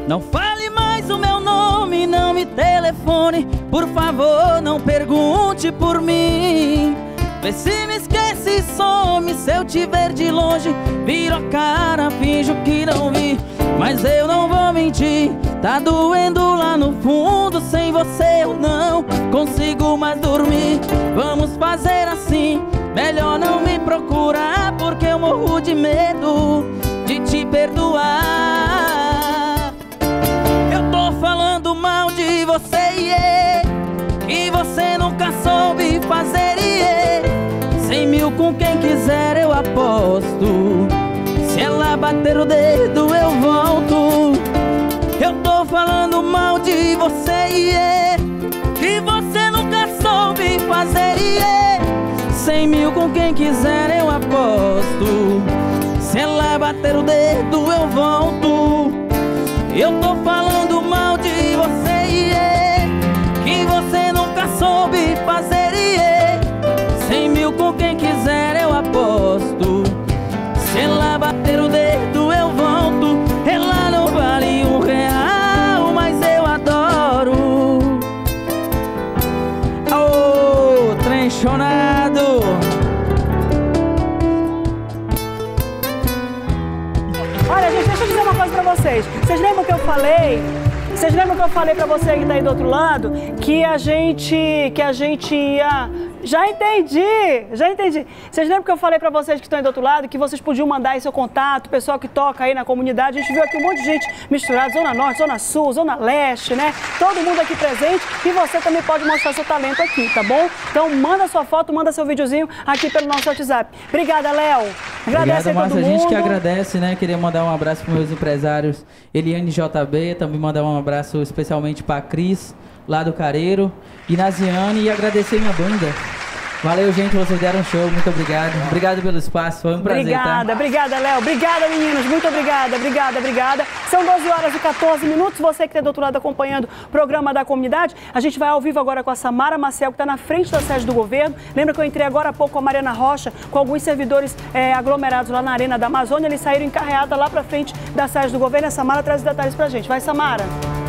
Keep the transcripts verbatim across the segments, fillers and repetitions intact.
Não fale mais o meu nome, não me telefone. Por favor, não pergunte por mim. Vê se me esquece e some. Se eu te ver de longe, viro a cara, finjo que não vi. Mas eu não vou mentir, tá doendo lá no fundo. Sem você eu não consigo mais dormir. Vamos fazer assim, melhor não me procurar, porque eu morro de medo de te perdoar. Eu tô falando mal de você, yeah, que você nunca soube fazer, yeah. Cem mil com quem quiser eu aposto. Se ela bater o dedo eu volto. Eu tô falando mal de você, yeah, que você nunca soube fazer, yeah. Cem mil com quem quiser eu aposto. Se ela bater o dedo eu volto. Eu tô falando mal de você, yeah, que você nunca soube fazer, yeah. Cem mil com quem quiser eu aposto. Se ela bater o dedo eu volto. Ela não vale um real, mas eu adoro. Ô, trenchonado. Olha, gente, deixa eu dizer uma coisa pra vocês. Vocês lembram que eu falei? Vocês lembram que eu falei pra você que tá aí do outro lado? Que a gente... Que a gente ia... Já entendi, já entendi. Vocês lembram que eu falei pra vocês que estão aí do outro lado, que vocês podiam mandar aí seu contato, o pessoal que toca aí na comunidade. A gente viu aqui um monte de gente misturada, Zona Norte, Zona Sul, Zona Leste, né? Todo mundo aqui presente, e você também pode mostrar seu talento aqui, tá bom? Então manda sua foto, manda seu videozinho aqui pelo nosso WhatsApp. Obrigada, Léo. Agradece Obrigado, a todo Márcia. mundo. A gente que agradece, né? Queria mandar um abraço para meus empresários, Eliane J B, também mandar um abraço especialmente para a Cris, lá do Careiro, e Naziane, e agradecer minha banda. Valeu, gente, vocês deram um show, muito obrigado. Obrigado pelo espaço, foi um prazer, Obrigada, tá? obrigada, Léo. Obrigada, meninos. Muito obrigada, obrigada, obrigada. São doze horas e quatorze minutos. Você que está do outro lado acompanhando o programa da comunidade, a gente vai ao vivo agora com a Samara Maciel, que está na frente da sede do governo. Lembra que eu entrei agora há pouco com a Mariana Rocha, com alguns servidores é, aglomerados lá na Arena da Amazônia. Eles saíram em carreata lá para frente da sede do governo. A Samara traz os detalhes para a gente. Vai, Samara.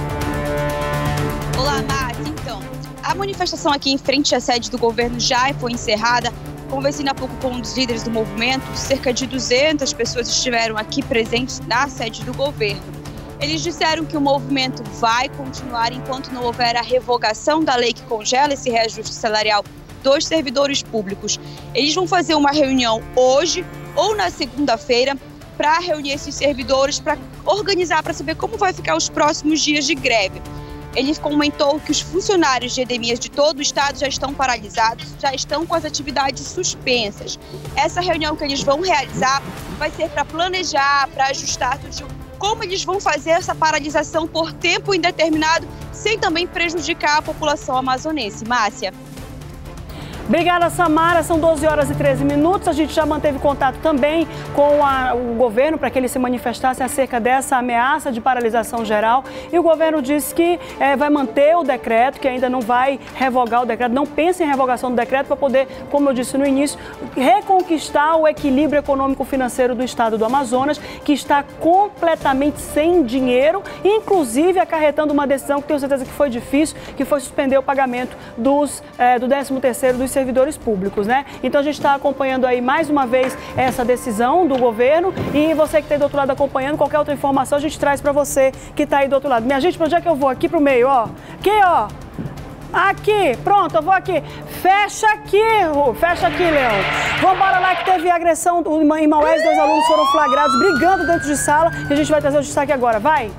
Olá, Márcia. Então, a manifestação aqui em frente à sede do governo já foi encerrada. Conversei há pouco com um dos líderes do movimento. Cerca de duzentas pessoas estiveram aqui presentes na sede do governo. Eles disseram que o movimento vai continuar enquanto não houver a revogação da lei que congela esse reajuste salarial dos servidores públicos. Eles vão fazer uma reunião hoje ou na segunda-feira para reunir esses servidores, para organizar, para saber como vai ficar os próximos dias de greve. Ele comentou que os funcionários de endemias de todo o estado já estão paralisados, já estão com as atividades suspensas. Essa reunião que eles vão realizar vai ser para planejar, para ajustar tudo, como eles vão fazer essa paralisação por tempo indeterminado, sem também prejudicar a população amazonense. Márcia. Obrigada, Samara. São doze horas e treze minutos. A gente já manteve contato também com a, o governo para que eles se manifestassem acerca dessa ameaça de paralisação geral. E o governo disse que é, vai manter o decreto, que ainda não vai revogar o decreto, não pensa em revogação do decreto para poder, como eu disse no início, reconquistar o equilíbrio econômico-financeiro do estado do Amazonas, que está completamente sem dinheiro, inclusive acarretando uma decisão que tenho certeza que foi difícil, que foi suspender o pagamento dos, é, do décimo terceiro dos servidores públicos, né? Então a gente está acompanhando aí mais uma vez essa decisão do governo, e você que está aí do outro lado acompanhando, qualquer outra informação a gente traz para você que está aí do outro lado. Minha gente, para onde é que eu vou? Aqui pro meio, ó. Aqui, ó. Aqui, pronto, eu vou aqui. Fecha aqui, Ru. Fecha aqui, Leão. Vambora lá que teve agressão em Maués, dois alunos foram flagrados brigando dentro de sala, e a gente vai trazer o destaque agora. Vai!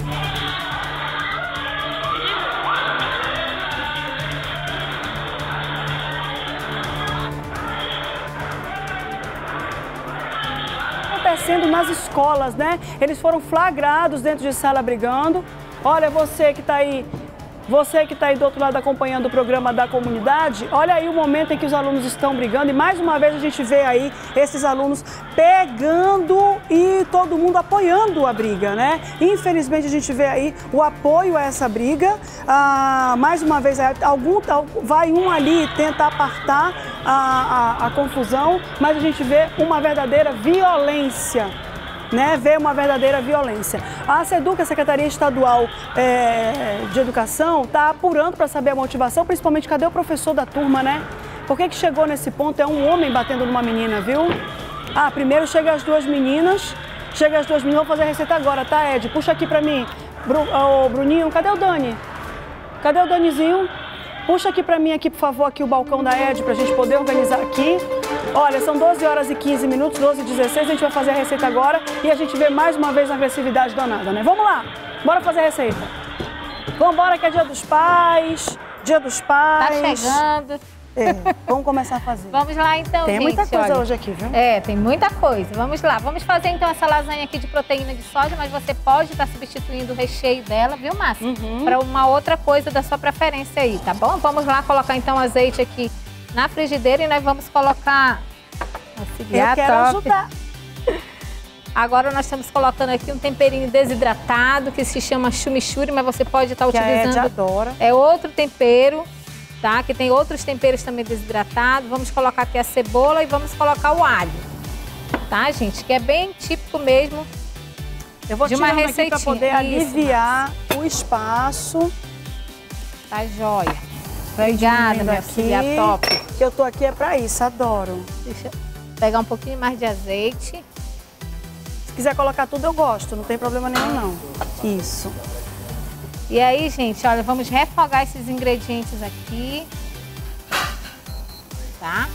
Acontecendo nas escolas, né? Eles foram flagrados dentro de sala brigando. Olha, você que está aí, você que está aí do outro lado acompanhando o programa da comunidade, olha aí o momento em que os alunos estão brigando, e mais uma vez a gente vê aí esses alunos pegando e todo mundo apoiando a briga, né? Infelizmente a gente vê aí o apoio a essa briga. Ah, mais uma vez, algum, vai um ali e tenta apartar a, a, a confusão, mas a gente vê uma verdadeira violência. né, vê uma verdadeira violência. A SEDUC, a Secretaria Estadual é, de Educação, está apurando para saber a motivação, principalmente cadê o professor da turma, né? Por que que chegou nesse ponto? É um homem batendo numa menina, viu? Ah, primeiro chega as duas meninas, chega as duas meninas, vou fazer a receita agora, tá, Ed? Puxa aqui pra mim. Bru, ô, Bruninho, cadê o Dani? Cadê o Danizinho? Puxa aqui pra mim, aqui, por favor, aqui o balcão da Ed, pra gente poder organizar aqui. Olha, são doze horas e quinze minutos, doze e dezesseis, a gente vai fazer a receita agora e a gente vê mais uma vez a agressividade danada, né? Vamos lá, bora fazer a receita. Vambora que é dia dos pais, dia dos pais. Tá chegando. É, vamos começar a fazer. Vamos lá então, tem gente. Tem muita coisa olha. hoje aqui, viu? É, tem muita coisa. Vamos lá. Vamos fazer então essa lasanha aqui de proteína de soja, mas você pode estar substituindo o recheio dela, viu, Márcia? Uhum. Para uma outra coisa da sua preferência aí, tá bom? Vamos lá colocar então azeite aqui na frigideira e nós vamos colocar... Eu quero top. ajudar. Agora nós estamos colocando aqui um temperinho desidratado que se chama chimichurri, mas você pode estar que utilizando... A Ed adora. É outro tempero. Tá? Que tem outros temperos também desidratados. Vamos colocar aqui a cebola e vamos colocar o alho. Tá, gente? Que é bem típico mesmo. Eu vou de uma receitinha para poder Isso, aliviar mas... o espaço. Tá joia. Obrigada, minha filha top. Que eu tô aqui é para isso, adoro. Deixa eu pegar um pouquinho mais de azeite. Se quiser colocar tudo, eu gosto, não tem problema nenhum, não. Isso. E aí, gente, olha, vamos refogar esses ingredientes aqui, tá?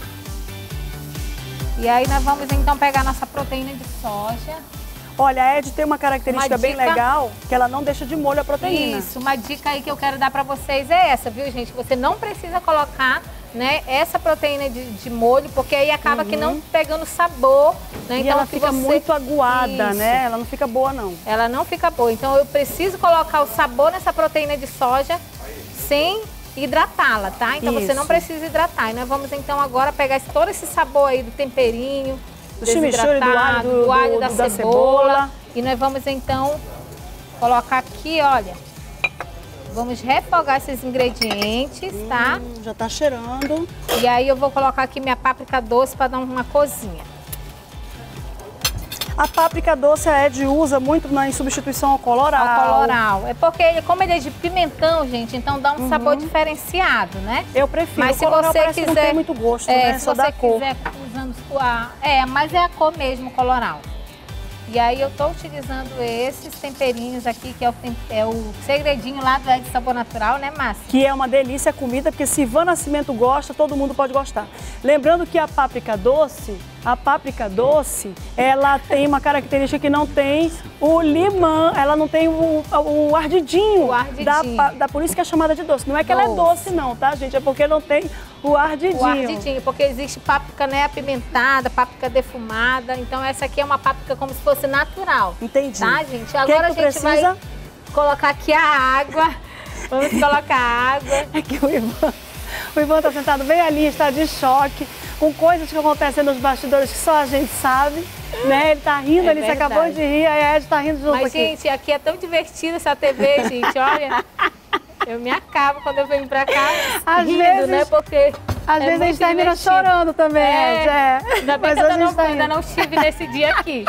E aí nós vamos então pegar nossa proteína de soja. Olha, a Ed tem uma característica uma bem dica... legal, que ela não deixa de molho a proteína. Isso, uma dica aí que eu quero dar pra vocês é essa, viu, gente? Você não precisa colocar, né, essa proteína de, de molho, porque aí acaba uhum. que não pegando sabor, né? E então ela fica você... muito aguada, Isso. né? Ela não fica boa, não. Ela não fica boa. Então eu preciso colocar o sabor nessa proteína de soja sem hidratá-la, tá? Então Isso. você não precisa hidratar. E nós vamos então agora pegar esse, todo esse sabor aí do temperinho, do chimichurri, do alho, do, do alho do, da, do, cebola, da cebola. E nós vamos então colocar aqui, olha, vamos refogar esses ingredientes, hum, tá? Já tá cheirando. E aí eu vou colocar aqui minha páprica doce para dar uma cozinha. A páprica doce a Ed usa muito na, em substituição ao coloral. Ao coloral. É porque, ele, como ele é de pimentão, gente, então dá um uhum. sabor diferenciado, né? Eu prefiro. Mas o se você quiser, não tem muito gosto, é, né? Se Só você dá quiser cor. usando a... É, mas é a cor mesmo, coloral. E aí eu tô utilizando esses temperinhos aqui, que é o, é o segredinho lá do Ed Sabor Natural, né, Márcia? Que é uma delícia a comida, porque se Ivan Nascimento gosta, todo mundo pode gostar. Lembrando que a páprica doce, a páprica doce, ela tem uma característica que não tem o limão, ela não tem o, o ardidinho. O ardidinho. Da, da, por isso que é chamada de doce. Não é que doce. Ela é doce não, tá, gente? É porque não tem o ardidinho. O ardidinho, porque existe páprica, né, apimentada, páprica defumada. Então essa aqui é uma páprica como se fosse natural. Entendi. Tá, gente? Agora a gente precisa? vai colocar aqui a água. Vamos colocar a água. É que o Ivan, o Ivan tá sentado bem ali, está de choque, com coisas que acontecem nos bastidores que só a gente sabe, né? Ele tá rindo, é ele se verdade. acabou de rir, a Ed tá rindo junto Mas, aqui. gente, aqui é tão divertido essa T V, gente, olha. Eu me acabo quando eu venho pra cá às rindo, vezes, né? Porque às é vezes a gente termina divertido. chorando também, é, Ed. É. Ainda bem Mas que eu ainda não, tá ainda não estive nesse dia aqui.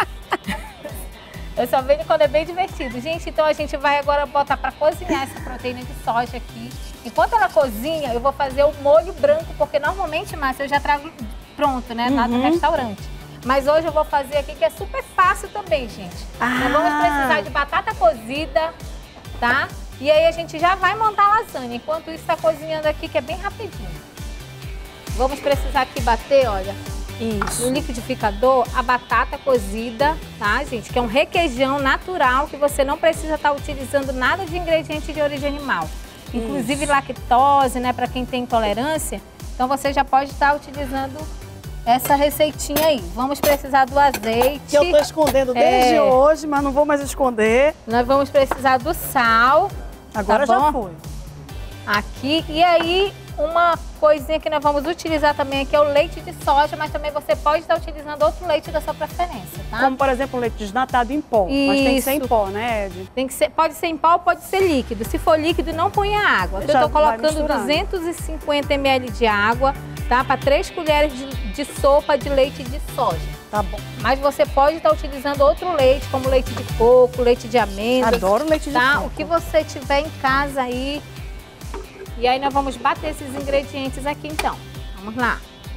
Eu só venho quando é bem divertido. Gente, então a gente vai agora botar pra cozinhar essa proteína de soja aqui. Enquanto ela cozinha, eu vou fazer o molho branco, porque normalmente, Márcia, eu já trago pronto, né? Lá do uhum. restaurante. Mas hoje eu vou fazer aqui, que é super fácil também, gente. Ah. Nós vamos precisar de batata cozida, tá? E aí a gente já vai montar a lasanha. Enquanto isso tá cozinhando aqui, que é bem rapidinho. Vamos precisar aqui bater, olha, isso. no liquidificador, a batata cozida, tá, gente? Que é um requeijão natural, que você não precisa estar utilizando nada de ingrediente de origem animal. Inclusive isso. lactose, né, para quem tem intolerância. Então você já pode estar utilizando essa receitinha aí. Vamos precisar do azeite. Que eu tô escondendo desde é... hoje, mas não vou mais esconder. Nós vamos precisar do sal. Agora tá já foi. Aqui, e aí uma coisinha que nós vamos utilizar também aqui é o leite de soja, mas também você pode estar utilizando outro leite da sua preferência, tá? Como, por exemplo, o leite desnatado em pó. Isso. Mas tem que ser em pó, né, Ed? Tem que ser, pode ser em pó ou pode ser líquido. Se for líquido, não ponha água. Eu estou colocando duzentos e cinquenta mililitros de água, tá? Para três colheres de, de sopa de leite de soja. Tá bom. Mas você pode estar utilizando outro leite, como leite de coco, leite de amêndoas. Adoro leite de tá? coco. O que você tiver em casa aí. E aí nós vamos bater esses ingredientes aqui então. Vamos lá.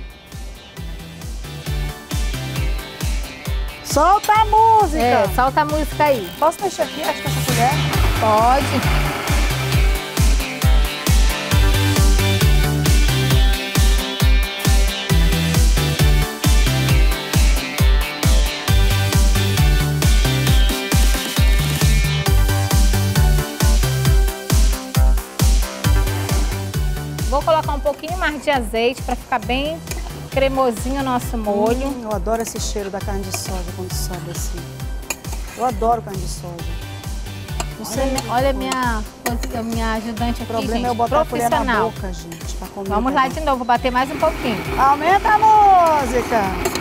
Solta a música! É, solta a música aí. Posso mexer aqui, acho que essa colher? Pode. Vou colocar um pouquinho mais de azeite para ficar bem cremosinho o nosso molho. Hum, eu adoro esse cheiro da carne de soja quando sobe assim. Eu adoro carne de soja. Não sei, olha, olha a minha, a minha ajudante aqui, o problema gente, é eu botar a colher na profissional. boca, gente, pra comer. Vamos lá de novo, vou bater mais um pouquinho. Aumenta a música!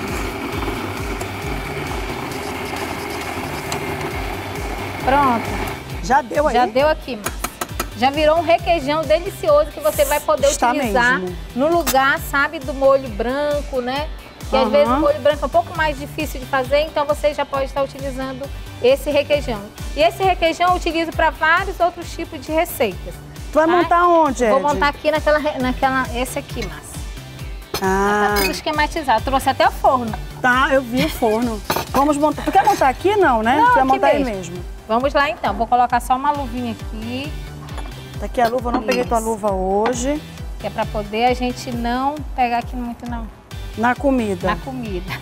Pronto. Já deu aí? Já deu aqui, Márcia. Já virou um requeijão delicioso que você vai poder Está utilizar mesmo. no lugar, sabe, do molho branco, né? Que Uhum. às vezes o molho branco é um pouco mais difícil de fazer, então você já pode estar utilizando esse requeijão. E esse requeijão eu utilizo para vários outros tipos de receitas. Tu vai tá? montar onde, Ed? Vou montar aqui naquela, naquela esse aqui, Márcia. Ah, Tá tudo esquematizado. Eu trouxe até o forno. tá, eu vi o forno. Vamos montar. Tu quer montar aqui, não, né? Não, tu quer aqui montar aí mesmo. mesmo. Vamos lá então. Vou colocar só uma luvinha aqui, Tá aqui a luva, eu não peguei tua Isso. luva hoje. que é para poder a gente não pegar aqui muito não, Na comida. na comida.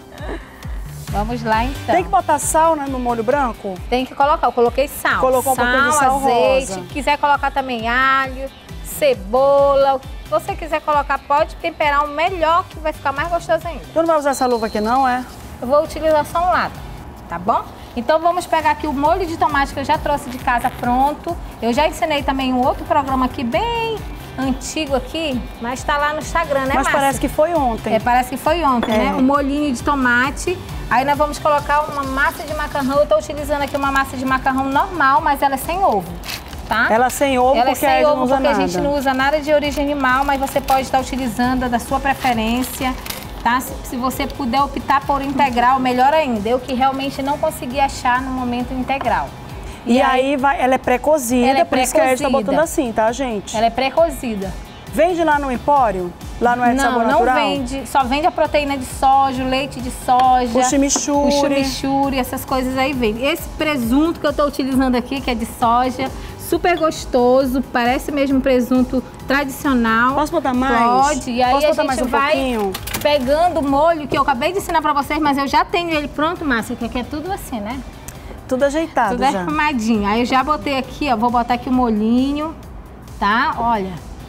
Vamos lá então. Tem que botar sal, né, no molho branco? Tem que colocar. Eu coloquei sal. Colocou um sal, pouquinho de sal azeite. rosa. Quiser colocar também alho, cebola. Se você quiser colocar, pode temperar o melhor, que vai ficar mais gostoso ainda. Tu não vai usar essa luva aqui, não, é? Eu vou utilizar só um lado, tá bom? Então vamos pegar aqui o molho de tomate que eu já trouxe de casa pronto. Eu já ensinei também um outro programa aqui bem antigo aqui, mas tá lá no Instagram, né, Mas Márcia? parece que foi ontem. É, parece que foi ontem, É. né? Um molhinho de tomate. Aí nós vamos colocar uma massa de macarrão. Eu tô utilizando aqui uma massa de macarrão normal, mas ela é sem ovo, tá? Ela é sem ovo Ela é porque a sem Ed não ovo usa porque nada. a gente não usa nada de origem animal, mas você pode estar utilizando a da sua preferência, tá? Se, se você puder optar por integral, melhor ainda. Eu que realmente não consegui achar no momento integral. E, aí, vai, ela é pré-cozida, Ela é por isso que a Ed tá pré-cozida. botando assim, tá, gente? Ela é pré-cozida. Vende lá no Empório? Lá no Ed Não, Sabor não Natural? vende. Só vende a proteína de soja, o leite de soja. O chimichurri. O chimichurri, essas coisas aí vem. Esse presunto que eu tô utilizando aqui, que é de soja, super gostoso, parece mesmo presunto tradicional. Posso botar mais? Pode. E aí Posso a botar gente mais um vai pouquinho? pegando o molho que eu acabei de ensinar pra vocês, mas eu já tenho ele pronto, Márcia, que aqui é tudo assim, né? Tudo ajeitado Tudo já. arrumadinho. Aí eu já botei aqui, ó, vou botar aqui o molhinho, tá? Olha,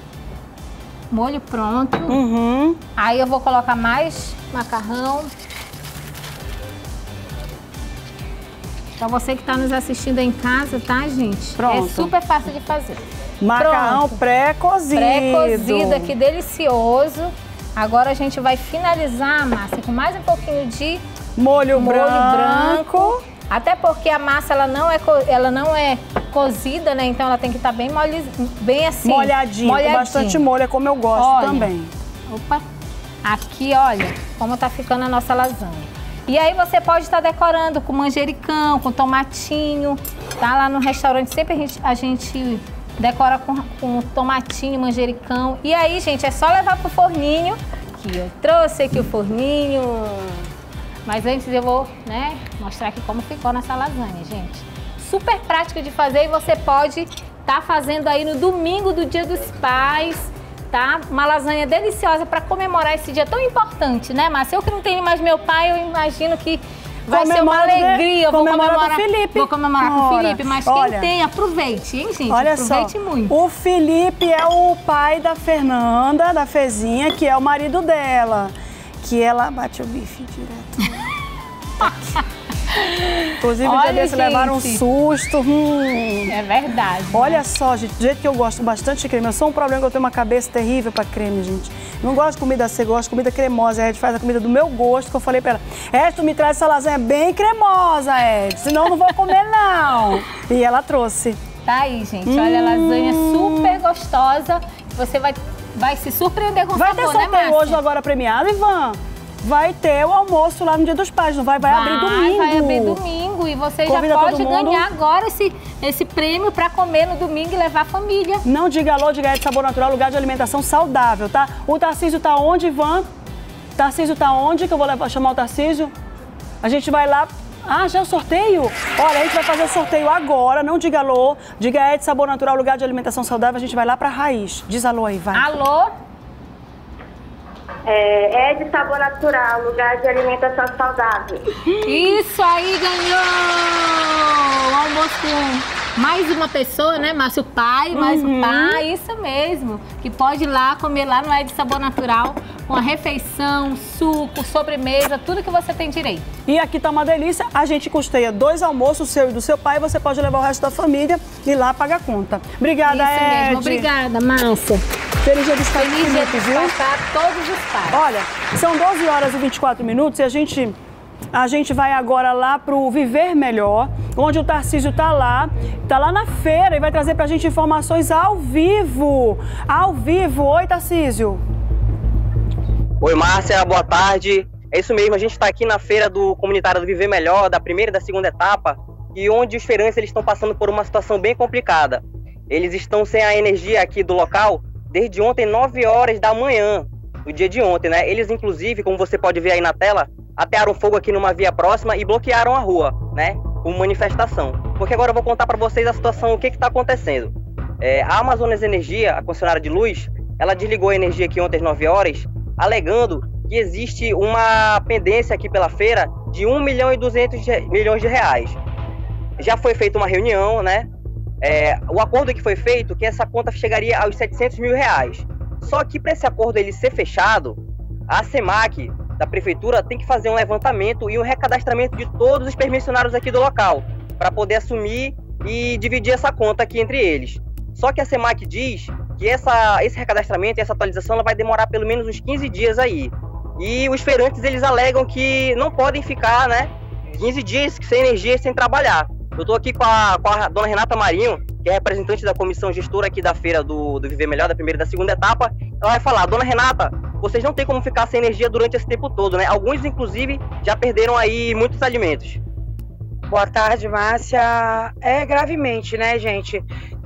molho pronto. Uhum. Aí eu vou colocar mais macarrão. Então você que está nos assistindo aí em casa, tá, gente? Pronto. É super fácil de fazer. Macarrão Pronto. pré-cozido. Pré-cozido aqui, delicioso. Agora a gente vai finalizar a massa com mais um pouquinho de Molho, molho branco. branco. Até porque a massa ela não é, co- ela não é cozida, né? Então ela tem que estar bem, mole, bem assim. Molhadinho, com bastante molho, é como eu gosto Olha. também. Opa! Aqui, olha, como tá ficando a nossa lasanha. E aí você pode estar decorando com manjericão, com tomatinho, tá? Lá no restaurante sempre a gente, a gente decora com, com tomatinho, manjericão. E aí, gente, é só levar pro forninho, que eu trouxe aqui o forninho. Mas antes eu vou, né, mostrar aqui como ficou nossa lasanha, gente. Super prático de fazer e você pode estar fazendo aí no domingo do Dia dos Pais, tá? Uma lasanha deliciosa para comemorar esse dia tão importante, né, Márcia? Eu que não tenho mais meu pai, eu imagino que vai ser uma Comemora, né? alegria. Eu vou Comemora comemorar com o Felipe. Vou comemorar com o Ora, Felipe, mas olha. quem tem, aproveite, hein, gente? Olha aproveite só, muito. o Felipe é o pai da Fernanda, da Fezinha, que é o marido dela. Que ela bate o bife direto. Inclusive, Olha, já desse gente. levaram um susto. Hum. É verdade. Olha só, gente, do jeito que eu gosto bastante de creme. Eu sou um problema que eu tenho uma cabeça terrível pra creme, gente. Não gosto de comida seca, gosto de comida cremosa. A Ed faz a comida do meu gosto, que eu falei pra ela. Ed, tu me traz essa lasanha bem cremosa, Ed. Senão eu não vou comer, não. E ela trouxe. Tá aí, gente. Olha, a lasanha super gostosa. Você vai, vai se surpreender com o Vai sabor, ter né, sorteio Márcia? hoje agora premiado, Ivan? vai ter o almoço lá no Dia dos Pais, não vai? Vai, vai abrir domingo. Vai abrir domingo e você Convida já pode ganhar agora esse, esse prêmio para comer no domingo e levar a família. Não diga alô, diga é de Sabor Natural, lugar de alimentação saudável, tá? O Tarcísio tá onde, Ivan? Tarcísio tá onde? Que eu vou levar, chamar o Tarcísio. A gente vai lá... Ah, já é o sorteio? Olha, a gente vai fazer o sorteio agora, não diga alô, diga é de Sabor Natural, lugar de alimentação saudável, a gente vai lá pra Raiz. Diz alô aí, vai. Alô? É, é de Sabor Natural, lugar de alimentação saudável. Isso aí, ganhou! O almoço com mais uma pessoa, né, Márcio? O pai, mais uhum. o pai, isso mesmo. Que pode ir lá comer lá no É de Sabor Natural, com a refeição, suco, sobremesa, tudo que você tem direito. E aqui tá uma delícia, a gente custeia dois almoços, o seu e do seu pai, você pode levar o resto da família e lá pagar a conta. Obrigada, isso Ed. Mesmo. Obrigada, Márcia. Feliz Dia dos Pais. Feliz Dia dos Pais para todos os pais. Olha, são doze horas e vinte e quatro minutos e a gente, a gente vai agora lá pro Viver Melhor, onde o Tarcísio tá lá, tá lá na feira e vai trazer pra gente informações ao vivo. Ao vivo. Oi, Tarcísio. Oi, Márcia, boa tarde. É isso mesmo, a gente está aqui na feira do comunitário do Viver Melhor, da primeira e da segunda etapa, e onde os feirantes eles estão passando por uma situação bem complicada. Eles estão sem a energia aqui do local desde ontem, nove horas da manhã, no dia de ontem, né? Eles, inclusive, como você pode ver aí na tela, atearam fogo aqui numa via próxima e bloquearam a rua, né? Com manifestação. Porque agora eu vou contar para vocês a situação, o que está acontecendo. É, a Amazonas Energia, a concessionária de luz, ela desligou a energia aqui ontem às nove horas, alegando que existe uma pendência aqui pela feira de um milhão e duzentos milhões de reais. Já foi feita uma reunião, né? É, o acordo que foi feito, que essa conta chegaria aos setecentos mil reais. Só que para esse acordo ele ser fechado, a SEMAC da prefeitura tem que fazer um levantamento e um recadastramento de todos os permissionários aqui do local, para poder assumir e dividir essa conta aqui entre eles. Só que a SEMAC diz que essa, esse recadastramento e essa atualização ela vai demorar pelo menos uns quinze dias aí. E os feirantes eles alegam que não podem ficar, né, quinze dias sem energia, sem trabalhar. Eu estou aqui com a, com a dona Renata Marinho, que é representante da comissão gestora aqui da feira do, do Viver Melhor, da primeira e da segunda etapa. Ela vai falar: dona Renata, vocês não têm como ficar sem energia durante esse tempo todo, né? Alguns, inclusive, já perderam aí muitos alimentos. Boa tarde, Márcia. É gravemente, né, gente?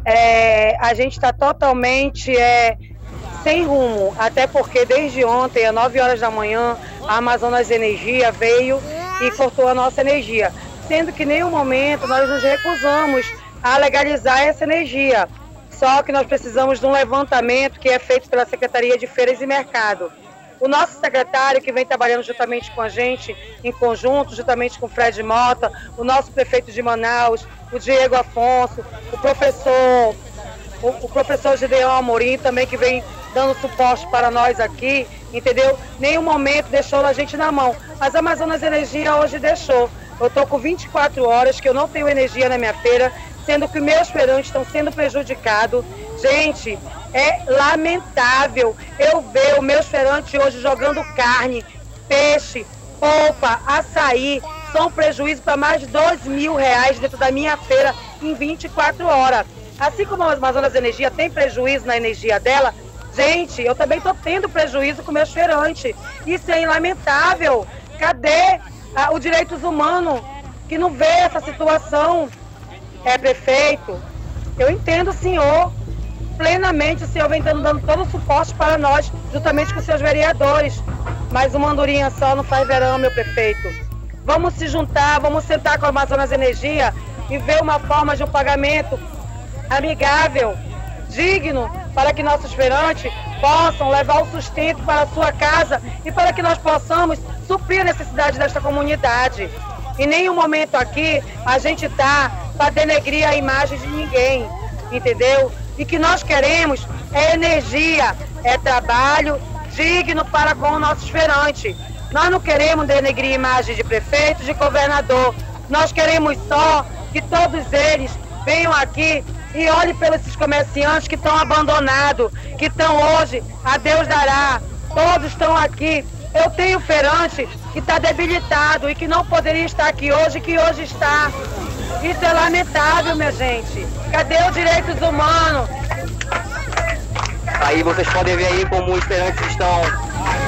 É, a gente está totalmente é, sem rumo, até porque desde ontem, às nove horas da manhã, a Amazonas Energia veio e cortou a nossa energia. Sendo que em nenhum momento nós nos recusamos a legalizar essa energia. Só que nós precisamos de um levantamento que é feito pela Secretaria de Feiras e Mercado. O nosso secretário, que vem trabalhando juntamente com a gente, em conjunto, juntamente com o Fred Mota, o nosso prefeito de Manaus, o Diego Afonso, o professor, o, o professor Gideão Amorim, também que vem dando suporte para nós aqui, entendeu? Nenhum momento deixou a gente na mão. Mas a Amazonas Energia hoje deixou. Eu estou com vinte e quatro horas que eu não tenho energia na minha feira, sendo que meus feirantes estão sendo prejudicados. Gente, é lamentável eu ver os meus feirantes hoje jogando carne, peixe, polpa, açaí. São prejuízos para mais de dois mil reais dentro da minha feira em vinte e quatro horas. Assim como a Amazonas Energia tem prejuízo na energia dela, gente, eu também estou tendo prejuízo com meus feirantes. Isso é lamentável. Cadê ah, os direitos humanos que não vê essa situação? É, prefeito, eu entendo o senhor plenamente, o senhor vem dando, dando todo o suporte para nós, juntamente com seus vereadores, mas uma andorinha só não faz verão, meu prefeito. Vamos se juntar, vamos sentar com a Amazonas Energia e ver uma forma de um pagamento amigável, digno, para que nossos feirantes possam levar o sustento para a sua casa e para que nós possamos suprir a necessidade desta comunidade. Em nenhum momento aqui a gente está para denegrir a imagem de ninguém, entendeu? E que nós queremos é energia, é trabalho digno para com os nossos feirantes. Nós não queremos denegrir a imagem de prefeito, de governador. Nós queremos só que todos eles venham aqui e olhem pelos esses comerciantes que estão abandonados, que estão hoje, a Deus dará. Todos estão aqui. Eu tenho feirante que está debilitado e que não poderia estar aqui hoje, que hoje está. Isso é lamentável, minha gente. Cadê os direitos humanos? Aí vocês podem ver aí como os feirantes estão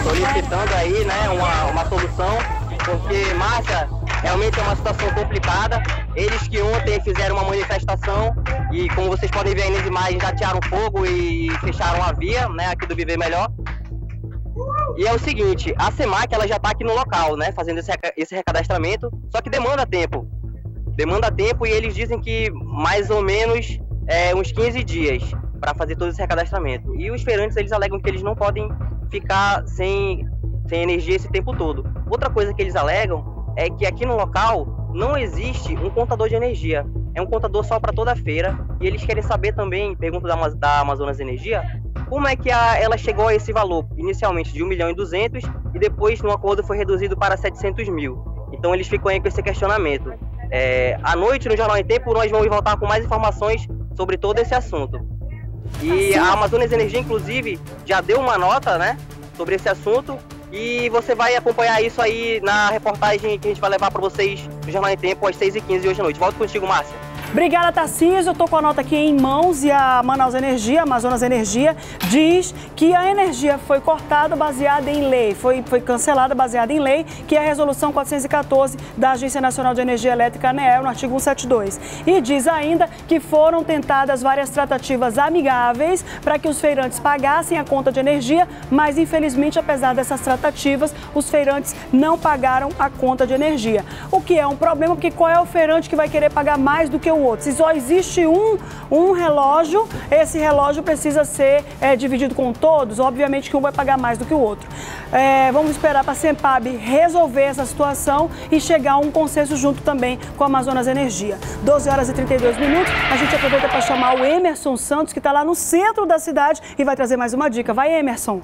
solicitando aí, né, uma, uma solução, porque, Márcia, realmente é uma situação complicada. Eles que ontem fizeram uma manifestação e, como vocês podem ver aí nas imagens, já tiraram fogo e fecharam a via, né, aqui do Viver Melhor. E é o seguinte, a SEMAC, ela já está aqui no local, né, fazendo esse, esse recadastramento, só que demanda tempo. Demanda tempo e eles dizem que mais ou menos é, uns quinze dias para fazer todo esse recadastramento. E os feirantes, eles alegam que eles não podem ficar sem, sem energia esse tempo todo. Outra coisa que eles alegam é que aqui no local não existe um contador de energia. É um contador só para toda a feira. E eles querem saber também, pergunta da, da Amazonas Energia, como é que a, ela chegou a esse valor, inicialmente de um milhão e duzentos, e depois no acordo foi reduzido para setecentos mil. Então eles ficam aí com esse questionamento. É, à noite, no Jornal em Tempo, nós vamos voltar com mais informações sobre todo esse assunto. E a Amazonas Energia, inclusive, já deu uma nota, né, sobre esse assunto. E você vai acompanhar isso aí na reportagem que a gente vai levar para vocês no Jornal em Tempo às seis e quinze hoje à noite. Volto contigo, Márcia. Obrigada, Tarcísio. Eu estou com a nota aqui em mãos e a Manaus Energia, Amazonas Energia, diz que a energia foi cortada baseada em lei, foi, foi cancelada baseada em lei, que é a Resolução quatrocentos e quatorze da Agência Nacional de Energia Elétrica, ANEEL, no artigo cento e setenta e dois. E diz ainda que foram tentadas várias tratativas amigáveis para que os feirantes pagassem a conta de energia, mas infelizmente, apesar dessas tratativas, os feirantes não pagaram a conta de energia. O que é um problema, porque qual é o feirante que vai querer pagar mais do que o outro? Se só existe um, um relógio, esse relógio precisa ser é, dividido com todos, obviamente que um vai pagar mais do que o outro. É, vamos esperar para a Sempab resolver essa situação e chegar a um consenso junto também com a Amazonas Energia. doze horas e trinta e dois minutos, a gente aproveita para chamar o Emerson Santos, que está lá no centro da cidade e vai trazer mais uma dica. Vai, Emerson!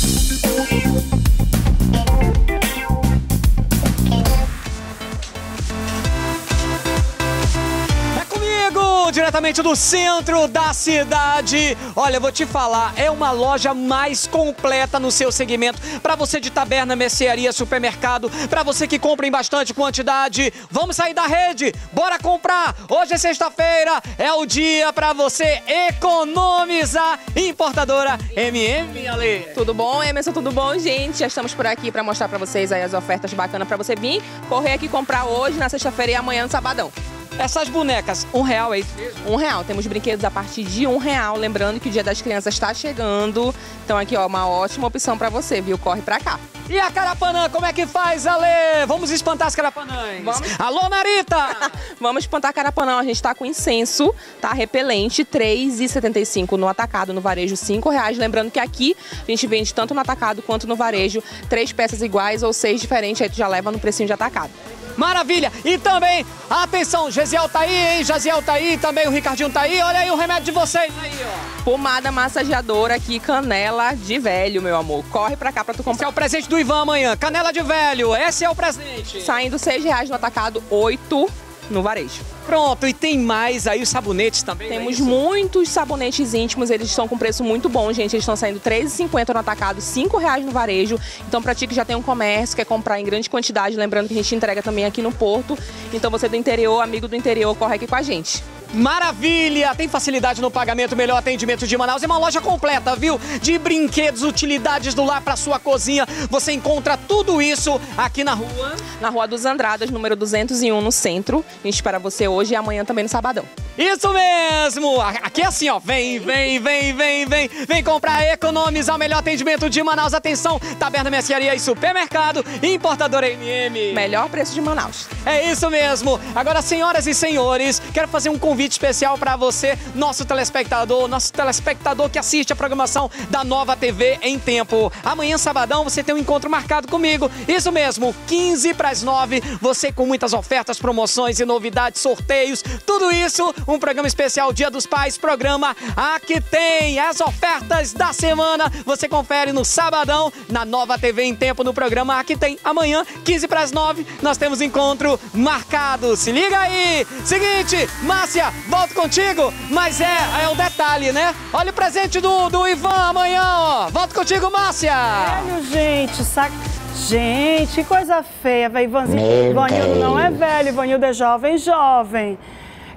Diretamente do centro da cidade. Olha, eu vou te falar, é uma loja mais completa no seu segmento. Para você de taberna, mercearia, supermercado, para você que compra em bastante quantidade. Vamos sair da rede, bora comprar. Hoje é sexta-feira, é o dia para você economizar. Importadora M M, Ale. Tudo bom, Emerson? Tudo bom, gente? Já estamos por aqui para mostrar para vocês aí as ofertas bacanas para você vir correr aqui comprar hoje na sexta-feira e amanhã no sabadão. Essas bonecas, um real, é isso mesmo? Um real. Temos brinquedos a partir de um real. Lembrando que o Dia das Crianças está chegando. Então aqui, ó, uma ótima opção para você, viu? Corre pra cá. E a Carapanã, como é que faz, Ale? Vamos espantar as Carapanãs. Vamos. Alô, Narita! Vamos espantar a Carapanã. A gente tá com incenso, tá? Repelente, três reais e setenta e cinco centavos no atacado, no varejo, cinco reais. Lembrando que aqui a gente vende tanto no atacado quanto no varejo. Três peças iguais ou seis diferentes, aí tu já leva no precinho de atacado. Maravilha! E também, atenção, Gesiel tá aí, hein? Jaziel tá aí, também o Ricardinho tá aí. Olha aí o remédio de vocês aí, ó. Pomada massageadora aqui, canela de velho, meu amor. Corre pra cá pra tu comprar. Esse é o presente do Ivan amanhã, canela de velho. Esse é o presente. Saindo seis reais no atacado, oito no varejo. Pronto, e tem mais aí os sabonetes também? Temos é muitos sabonetes íntimos, eles estão com preço muito bom, gente. Eles estão saindo três reais e cinquenta centavos no atacado, cinco reais no varejo. Então, pra ti que já tem um comércio, quer comprar em grande quantidade, lembrando que a gente entrega também aqui no Porto. Então, você do interior, amigo do interior, corre aqui com a gente. Maravilha! Tem facilidade no pagamento, melhor atendimento de Manaus. É uma loja completa, viu? De brinquedos, utilidades do lar para sua cozinha. Você encontra tudo isso aqui na rua? Na Rua dos Andradas, número duzentos e um, no centro. A gente espera você hoje e amanhã também no sabadão. Isso mesmo! Aqui é assim, ó. Vem, vem, vem, vem, vem. Vem comprar, economizar o melhor atendimento de Manaus. Atenção, taberna, mercearia e supermercado. Importadora M M. Melhor preço de Manaus. É isso mesmo. Agora, senhoras e senhores, quero fazer um convite especial para você, nosso telespectador, nosso telespectador que assiste a programação da Nova T V em Tempo. Amanhã, sabadão, você tem um encontro marcado comigo. Isso mesmo, quinze para as nove, você com muitas ofertas, promoções e novidades, sorteios, tudo isso, um programa especial Dia dos Pais, programa Aqui Tem. As ofertas da semana, você confere no sabadão, na Nova T V em Tempo, no programa Aqui Tem. Amanhã, quinze para as nove, nós temos encontro marcado. Se liga aí! Seguinte, Márcia, volto contigo, mas é, é o detalhe, né? Olha o presente do, do Ivan amanhã, ó. Volto contigo, Márcia. Velho, gente, sac... Gente, que coisa feia, velho. Ivanzinho, Ivanildo não é velho, Ivanildo é jovem, jovem.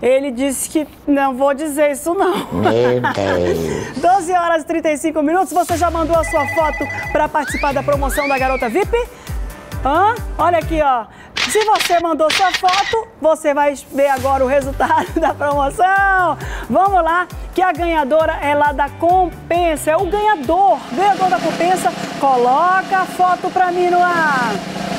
Ele disse que não vou dizer isso não. Meu Deus. doze horas e trinta e cinco minutos. Você já mandou a sua foto para participar da promoção da Garota V I P? Hã? Olha aqui, ó. Se você mandou sua foto, você vai ver agora o resultado da promoção. Vamos lá, que a ganhadora é lá da Compensa. É o ganhador, ganhador da Compensa. Coloca a foto pra mim no ar.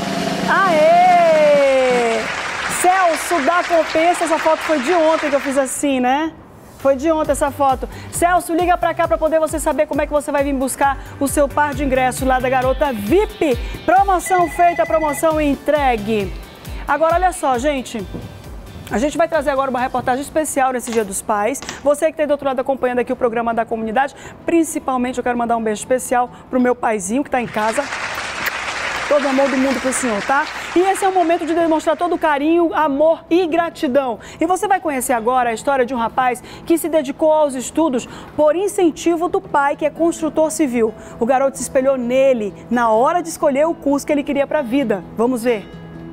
Aê! Celso da Compensa. Essa foto foi de ontem que eu fiz assim, né? Foi de ontem essa foto. Celso, liga pra cá pra poder você saber como é que você vai vir buscar o seu par de ingressos lá da Garota V I P. Promoção feita, promoção entregue. Agora, olha só, gente. A gente vai trazer agora uma reportagem especial nesse Dia dos Pais. Você que está do outro lado acompanhando aqui o programa da comunidade, principalmente eu quero mandar um beijo especial pro meu paizinho que está em casa. Todo o amor do mundo pro senhor, tá? E esse é o momento de demonstrar todo o carinho, amor e gratidão. E você vai conhecer agora a história de um rapaz que se dedicou aos estudos por incentivo do pai, que é construtor civil. O garoto se espelhou nele na hora de escolher o curso que ele queria para a vida. Vamos ver.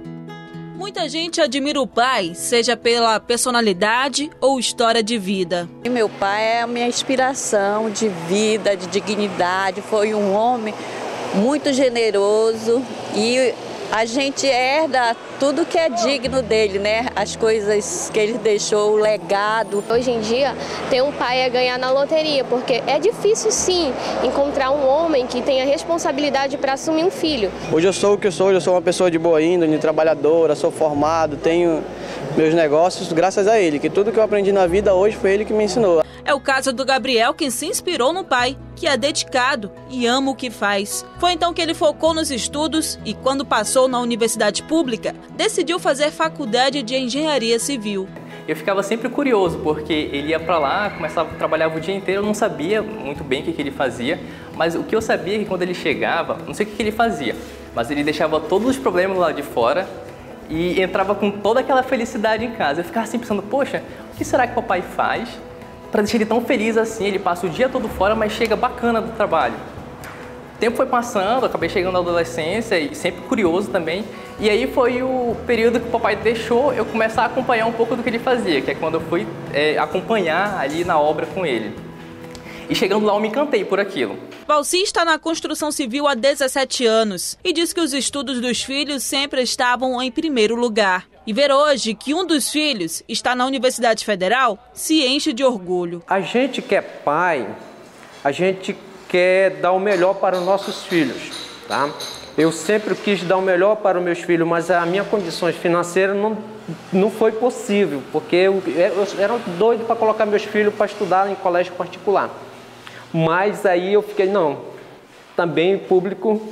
Muita gente admira o pai, seja pela personalidade ou história de vida. E meu pai é a minha inspiração de vida, de dignidade. Foi um homem muito generoso e a gente herda tudo que é digno dele, né? As coisas que ele deixou, o legado. Hoje em dia, ter um pai é ganhar na loteria, porque é difícil sim encontrar um homem que tenha responsabilidade para assumir um filho. Hoje eu sou o que eu sou, hoje eu sou uma pessoa de boa índole, trabalhadora, sou formado, tenho meus negócios graças a ele, que tudo que eu aprendi na vida hoje foi ele que me ensinou. É o caso do Gabriel, que se inspirou no pai, que é dedicado e ama o que faz. Foi então que ele focou nos estudos e, quando passou na universidade pública, decidiu fazer faculdade de engenharia civil. Eu ficava sempre curioso, porque ele ia para lá, começava a trabalhar o dia inteiro, eu não sabia muito bem o que, que ele fazia, mas o que eu sabia é que quando ele chegava, não sei o que, que ele fazia, mas ele deixava todos os problemas lá de fora e entrava com toda aquela felicidade em casa. Eu ficava assim pensando, poxa, o que será que o papai faz para deixar ele tão feliz assim? Ele passa o dia todo fora, mas chega bacana do trabalho. O tempo foi passando, eu acabei chegando na adolescência e sempre curioso também. E aí foi o período que o papai deixou eu começar a acompanhar um pouco do que ele fazia, que é quando eu fui é, acompanhar ali na obra com ele. E chegando lá eu me encantei por aquilo. Valci está na construção civil há dezessete anos e diz que os estudos dos filhos sempre estavam em primeiro lugar. E ver hoje que um dos filhos está na Universidade Federal se enche de orgulho. A gente que é pai, a gente quer dar o melhor para os nossos filhos, tá? Eu sempre quis dar o melhor para os meus filhos, mas a minha condições financeiras não, não foi possível, porque eu, eu era doido para colocar meus filhos para estudar em colégio particular. Mas aí eu fiquei, não, também o público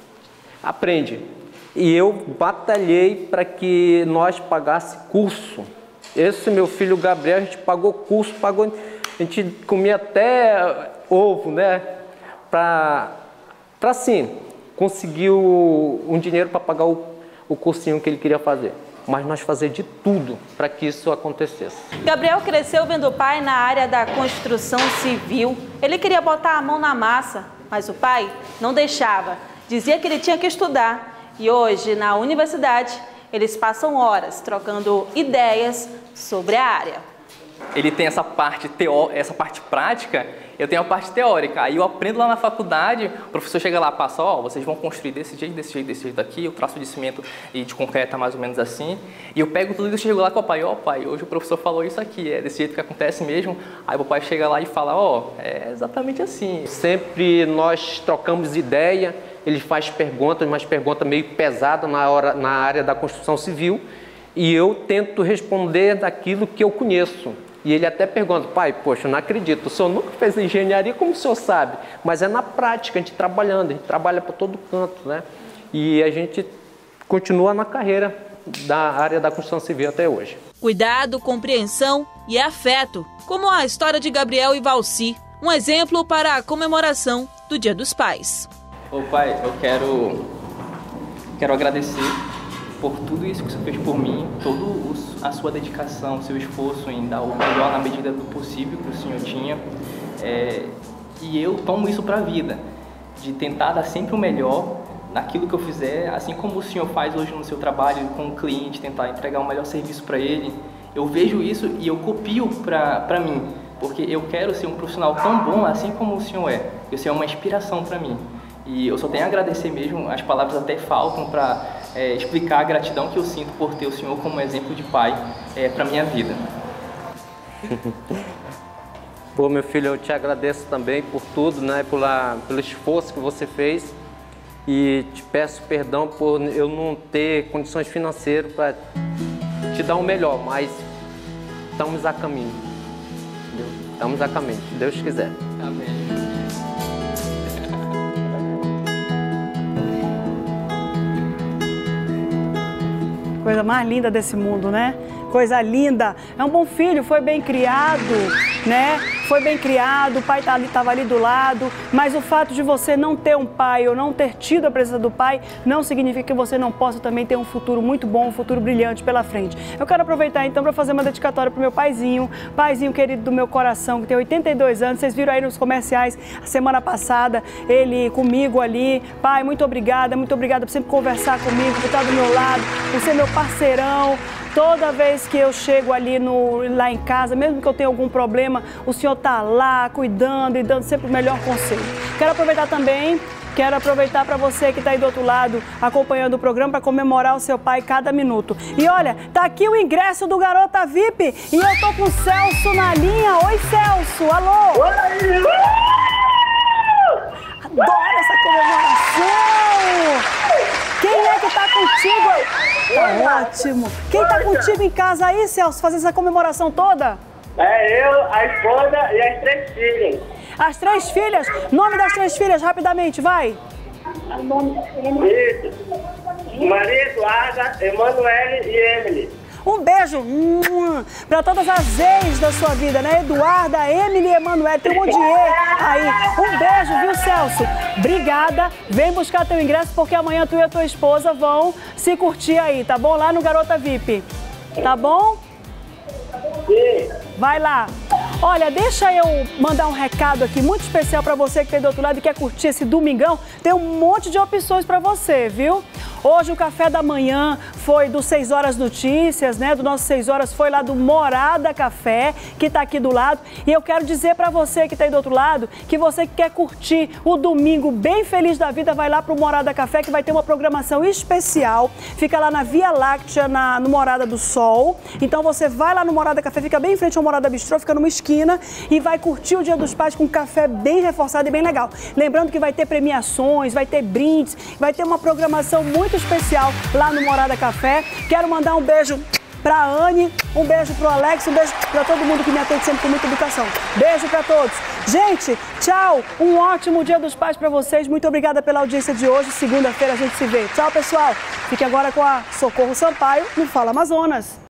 aprende. E eu batalhei para que nós pagasse curso. Esse meu filho Gabriel, a gente pagou curso, pagou, a gente comia até ovo, né? Para, para sim, conseguir um dinheiro para pagar o, o cursinho que ele queria fazer. Mas nós fazer de tudo para que isso acontecesse. Gabriel cresceu vendo o pai na área da construção civil. Ele queria botar a mão na massa, mas o pai não deixava. Dizia que ele tinha que estudar. E hoje, na universidade, eles passam horas trocando ideias sobre a área. Ele tem essa parte, teó essa parte prática, eu tenho a parte teórica. Aí eu aprendo lá na faculdade, o professor chega lá e passa, ó, oh, vocês vão construir desse jeito, desse jeito, desse jeito aqui, o traço de cimento e de concreto é mais ou menos assim. E eu pego tudo isso e chego lá com o pai, ó, oh, pai, hoje o professor falou isso aqui, é desse jeito que acontece mesmo. Aí o pai chega lá e fala, ó, oh, é exatamente assim. Sempre nós trocamos ideia, ele faz perguntas, mas perguntas meio pesadas na, hora, na área da construção civil, e eu tento responder daquilo que eu conheço. E ele até pergunta, pai, poxa, eu não acredito, o senhor nunca fez engenharia, como o senhor sabe? Mas é na prática, a gente trabalhando, a gente trabalha para todo canto, né? E a gente continua na carreira da área da construção civil até hoje. Cuidado, compreensão e afeto, como a história de Gabriel e Valci, um exemplo para a comemoração do Dia dos Pais. Ô pai, eu quero, quero agradecer por tudo isso que você fez por mim, toda a sua dedicação, o seu esforço em dar o melhor na medida do possível que o senhor tinha. É, e eu tomo isso para a vida, de tentar dar sempre o melhor naquilo que eu fizer, assim como o senhor faz hoje no seu trabalho com o cliente, tentar entregar o melhor serviço para ele. eu vejo isso e eu copio pra, pra mim, porque eu quero ser um profissional tão bom assim como o senhor é. O senhor é uma inspiração pra mim. E eu só tenho a agradecer mesmo, as palavras até faltam para é, explicar a gratidão que eu sinto por ter o senhor como exemplo de pai é, para minha vida. Pô, meu filho, eu te agradeço também por tudo, né, pela, pelo esforço que você fez e te peço perdão por eu não ter condições financeiras para te dar o melhor, mas estamos a caminho, entendeu? Estamos a caminho, se Deus quiser. Amém. Coisa mais linda desse mundo, né? Coisa linda. É um bom filho, foi bem criado, né? Foi bem criado, o pai estava ali do lado, mas o fato de você não ter um pai ou não ter tido a presença do pai não significa que você não possa também ter um futuro muito bom, um futuro brilhante pela frente. Eu quero aproveitar então para fazer uma dedicatória para o meu paizinho, paizinho querido do meu coração, que tem oitenta e dois anos, vocês viram aí nos comerciais a semana passada, ele comigo ali. Pai, muito obrigada, muito obrigada por sempre conversar comigo, por estar do meu lado, por ser meu parceirão. Toda vez que eu chego ali no, lá em casa, mesmo que eu tenha algum problema, o senhor está lá cuidando e dando sempre o melhor conselho. Quero aproveitar também, quero aproveitar para você que está aí do outro lado, acompanhando o programa, para comemorar o seu pai cada minuto. E olha, tá aqui o ingresso do Garota V I P e eu tô com o Celso na linha. Oi, Celso, alô! Oi! Adoro essa comemoração! Quem é que tá contigo? Tá ótimo. Quem tá contigo em casa aí, Celso, fazendo essa comemoração toda? É eu, a esposa e as três filhas. As três filhas? Nome das três filhas, rapidamente, vai. Isso. Maria Eduarda, Emanuele e Emily. Um beijo para todas as ex da sua vida, né? Eduarda, Emily e Emanuele. Tem um monte de E aí. Um beijo, viu, Celso? Obrigada. Vem buscar teu ingresso, porque amanhã tu e a tua esposa vão se curtir aí, tá bom? Lá no Garota V I P. Tá bom? Sim. Vai lá. Olha, deixa eu mandar um recado aqui muito especial para você que tem do outro lado e quer curtir esse domingão. Tem um monte de opções para você, viu? Hoje o café da manhã foi do seis horas Notícias, né? Do nosso seis horas foi lá do Morada Café, que tá aqui do lado. E eu quero dizer para você que tá aí do outro lado, que você que quer curtir o domingo bem feliz da vida, vai lá pro Morada Café, que vai ter uma programação especial. Fica lá na Via Láctea, na, no Morada do Sol. Então você vai lá no Morada Café, fica bem em frente ao Morada Bistrô, fica numa esquina e vai curtir o Dia dos Pais com um café bem reforçado e bem legal. Lembrando que vai ter premiações, vai ter brindes, vai ter uma programação muito especial lá no Morada Café. Quero mandar um beijo pra Anne, um beijo pro Alex, um beijo pra todo mundo que me atende sempre com muita educação. Beijo pra todos. Gente, tchau. Um ótimo Dia dos Pais pra vocês. Muito obrigada pela audiência de hoje. Segunda-feira a gente se vê. Tchau, pessoal. Fique agora com a Socorro Sampaio no Fala Amazonas.